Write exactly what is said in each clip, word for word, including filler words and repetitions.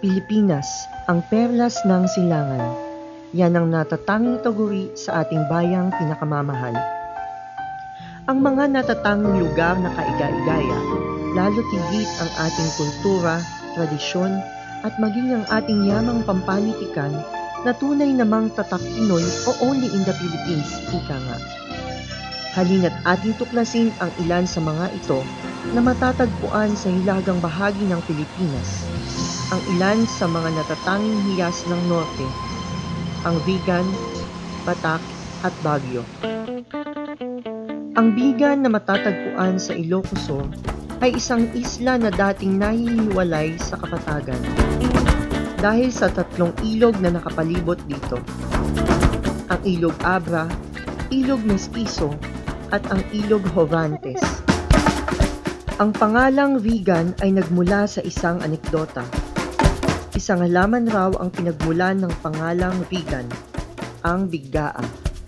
Pilipinas, ang perlas ng silangan. Yan ang natatanging taguri sa ating bayang pinakamamahal. Ang mga natatanging lugar na kaiga-igaya, lalo tigit ang ating kultura, tradisyon, at maging ang ating yamang pampanitikan na tunay namang tatak Pinoy o only in the Philippines, ika nga. Halina't ating tuklasin ang ilan sa mga ito na matatagpuan sa hilagang bahagi ng Pilipinas. Ang ilan sa mga natatanging hiyas ng Norte, ang Vigan, Batac at Baguio. Ang Vigan na matatagpuan sa Ilocos Sur ay isang isla na dating nahihiwalay sa kapatagan dahil sa tatlong ilog na nakapalibot dito. Ang Ilog Abra, Ilog Mestizo at ang Ilog Jovantes. Ang pangalang Vigan ay nagmula sa isang anekdota. Isang halaman raw ang pinagmulan ng pangalang Vigan, ang biggaan.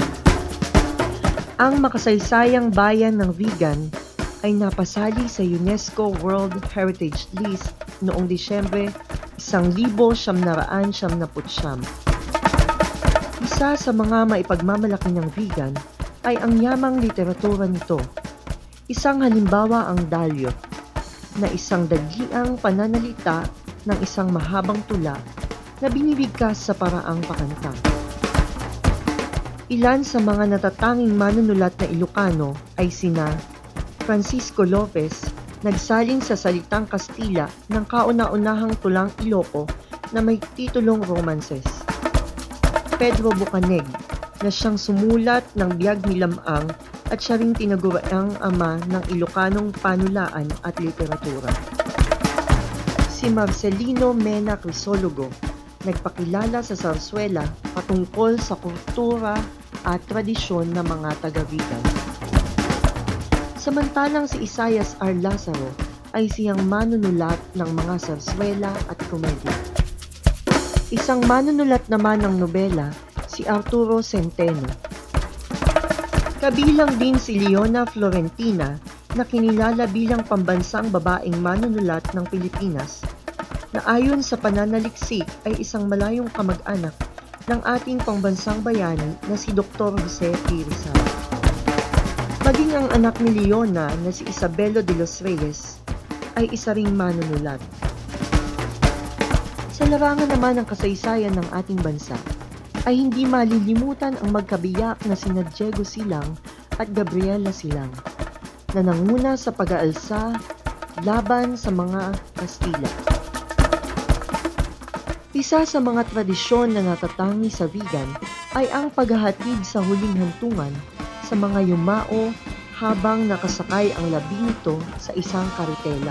Ang makasaysayang bayan ng Vigan ay napasali sa UNESCO World Heritage List noong Disyembre isang libo siyam na raan siyam na putsyam. Isa sa mga maipagmamalaki ng Vigan ay ang yamang literatura nito. Isang halimbawa ang Dalyo, na isang dagiang pananalita ng isang mahabang tula na binibigkas sa paraang pakanta. Ilan sa mga natatanging manunulat na Ilocano ay sina Francisco Lopez, nagsalin sa salitang Kastila ng kauna-unahang tulang Iloco na may titulong Romances. Pedro Bucaneg, na siyang sumulat ng Biyag ni Lamang at siya ring tinaguriang ama ng Ilocanong panulaan at literatura. Si Marcelino Mena Crisologo, nagpakilala sa Zarzuela patungkol sa kultura at tradisyon ng mga taga-Vigan. Samantalang si Isaias R. Lazaro ay siyang manunulat ng mga Zarzuela at komedya. Isang manunulat naman ng nobela, si Arturo Centeno. Kabilang din si Leona Florentina na kinilala bilang pambansang babaeng manunulat ng Pilipinas na ayon sa pananaliksik ay isang malayong kamag-anak ng ating pambansang bayani na si Doktor Jose P. Rizal. Maging ang anak ni Leona na si Isabelo de los Reyes ay isa ring manunulat. Sa larangan naman ng kasaysayan ng ating bansa, ay hindi malilimutan ang magkabiyak na sina Diego Silang at Gabriela Silang na nanguna sa pag-aalsa laban sa mga Kastila. Isa sa mga tradisyon na natatangi sa Vigan ay ang paghahatid sa huling hantungan sa mga yumao habang nakasakay ang labi nito sa isang karitela.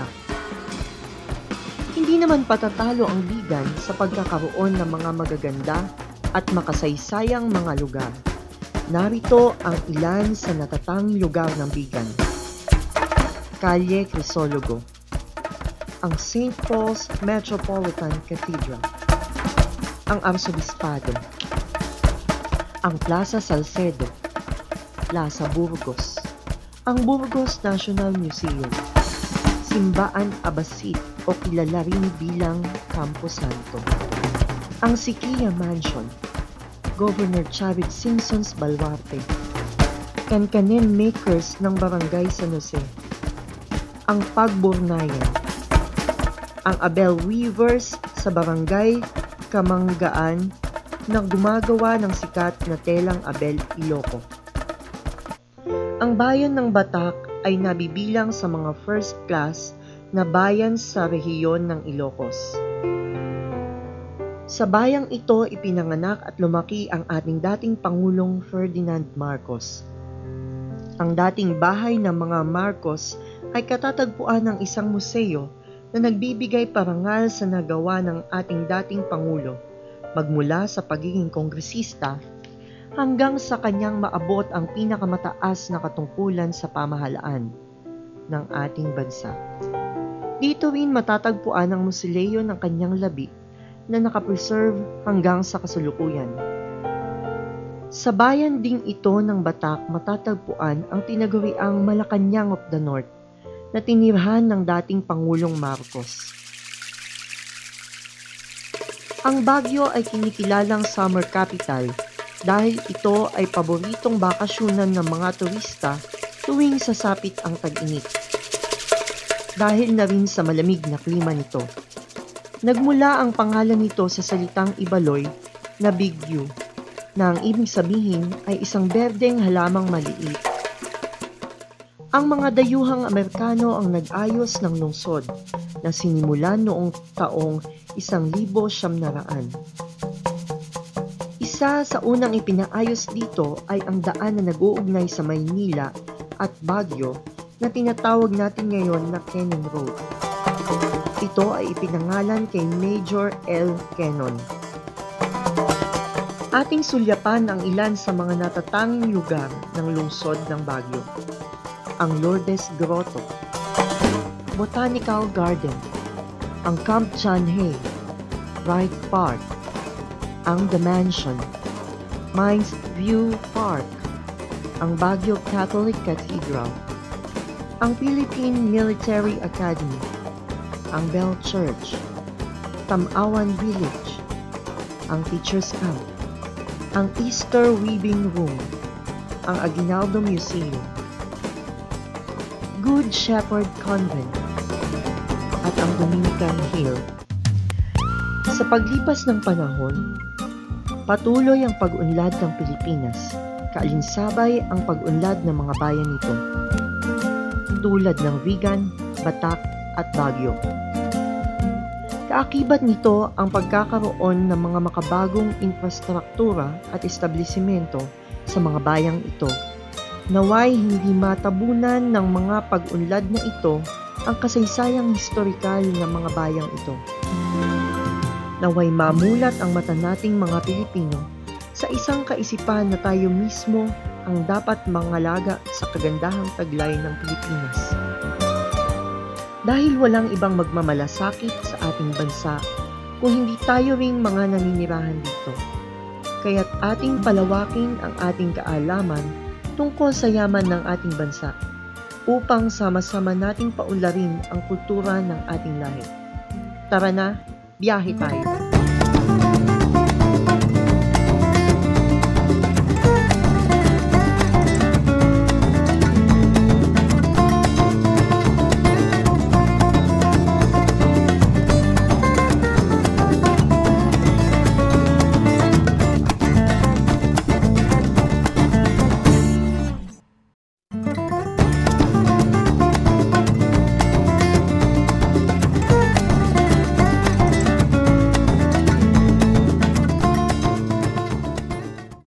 Hindi naman patatalo ang Vigan sa pagkakaroon ng mga magaganda at makasaysayang mga lugar. Narito ang ilan sa natatanging lugar ng Vigan. Calle Crisologo, ang Saint Paul's Metropolitan Cathedral, ang Arsobispado, ang Plaza Salcedo, Plaza Burgos, ang Burgos National Museum, Simbaan Abbasid o kilala rin bilang Campo Santo, ang Siquia Mansion, Governor Charid Simpson's Baluarte, Kankanen Makers ng Barangay San Jose, ang Pagburnayan, ang Abel Weavers sa Barangay Kamanggaan na gumagawa ng sikat na telang Abel Iloco. Ang bayan ng Batac ay nabibilang sa mga first class na bayan sa rehiyon ng Ilocos. Sa bayang ito ipinanganak at lumaki ang ating dating Pangulong Ferdinand Marcos. Ang dating bahay ng mga Marcos ay katatagpuan ng isang museo na nagbibigay parangal sa nagawa ng ating dating Pangulo, magmula sa pagiging kongresista hanggang sa kanyang maabot ang pinakamataas na katungkulan sa pamahalaan ng ating bansa. Dito rin matatagpuan ang musileo ng kanyang labi na nakapreserve hanggang sa kasalukuyan. Sa bayan ding ito ng Batac matatagpuan ang tinaguriang Malacanang of the North na tinirhan ng dating Pangulong Marcos. Ang Baguio ay kinikilalang summer capital dahil ito ay paboritong bakasyonan ng mga turista tuwing sasapit ang tag-init. Dahil na rin sa malamig na klima nito. Nagmula ang pangalan nito sa salitang Ibaloy na Bigyu, na ang ibig sabihin ay isang berdeng halamang maliit. Ang mga dayuhang Amerikano ang nag-ayos ng lungsod na sinimulan noong taong isang libo siyam na raan. Isa sa unang ipinaayos dito ay ang daan na nag-uugnay sa Maynila at Baguio na tinatawag natin ngayon na Cannon Road. Ito ay ipinangalan kay Major L. Cannon. Ating sulyapan ang ilan sa mga natatanging lugar ng lungsod ng Baguio. Ang Lourdes Grotto, Botanical Garden, ang Camp John Hay, Wright Park, ang The Mansion, Mines View Park, ang Baguio Catholic Cathedral, ang Philippine Military Academy, ang Bell Church, Tamawan Village, ang Teachers Camp, ang Easter Weaving Room, ang Aguinaldo Museum, Good Shepherd Convent, at ang Dominican Hill. Sa paglipas ng panahon, patuloy ang pag-unlad ng Pilipinas, kaalinsabay ang pag-unlad ng mga bayan nito, tulad ng Vigan, Batak at Baguio. Kaakibat nito ang pagkakaroon ng mga makabagong infrastruktura at establisimento sa mga bayang ito. Naway hindi matabunan ng mga pag-unlad na ito ang kasaysayang historikal ng mga bayang ito. Naway mamulat ang mata nating mga Pilipino sa isang kaisipan na tayo mismo ang dapat mangalaga sa kagandahang taglay ng Pilipinas. Dahil walang ibang magmamalasakit sa ating bansa kung hindi tayo ring mga naninirahan dito. Kaya't ating palawakin ang ating kaalaman tungkol sa yaman ng ating bansa upang sama-sama nating paunlarin ang kultura ng ating lahi. Tara na, biyahe tayo!